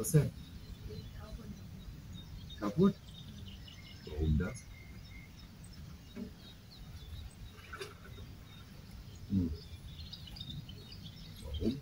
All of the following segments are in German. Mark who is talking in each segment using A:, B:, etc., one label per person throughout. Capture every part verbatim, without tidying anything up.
A: Was denn? Kaputt? Warum das? Hm. Warum?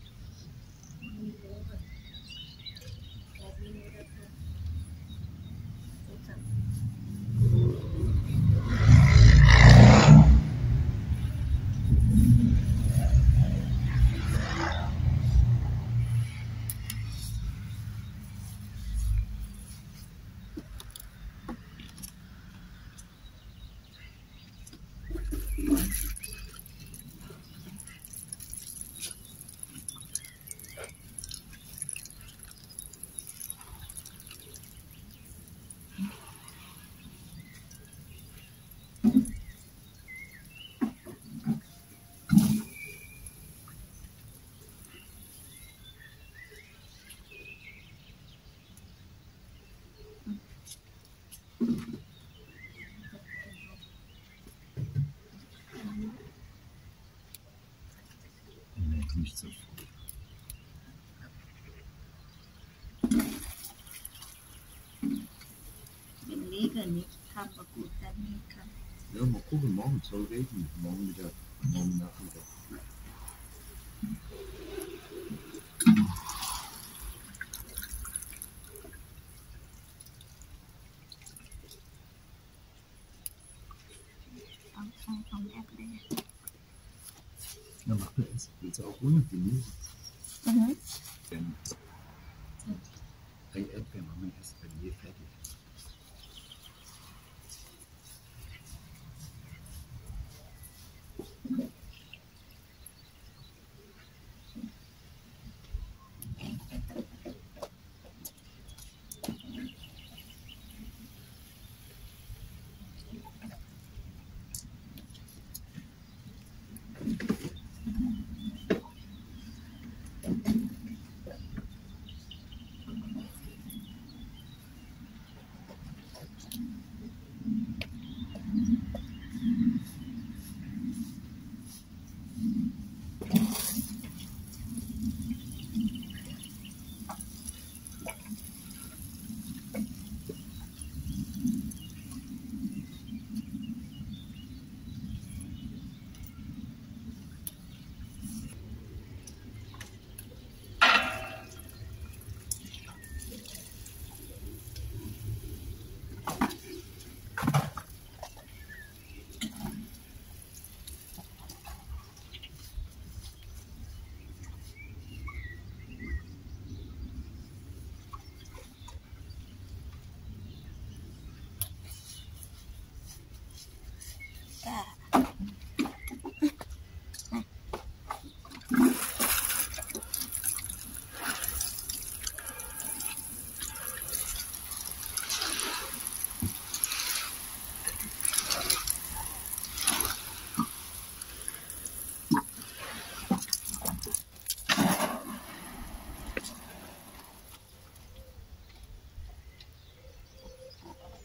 A: Nee, nicht so früh.
B: Den Leger nicht haben wir gut dann kann.
A: Ja, mal gucken, morgen soll regnen. Morgen Mittag, morgen Nachmittag.
B: Anfang vom Erdbeer.
A: Ja, macht er es. Willst du auch ohne Gemüse?
B: Mhm.
A: Denn ein Erdbeer machen wir erst bei mir fertig.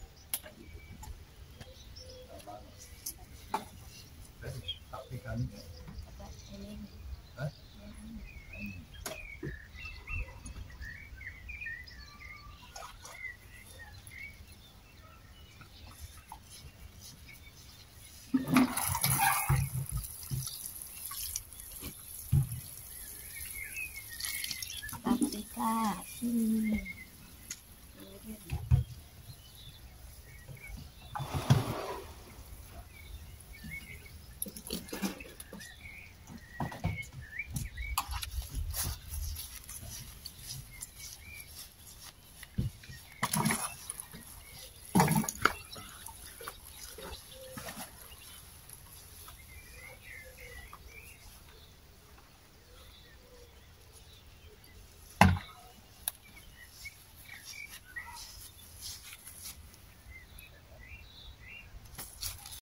A: Fertig. Paprika nicht.